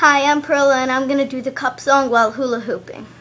Hi, I'm Perla and I'm going to do the cup song while hula hooping.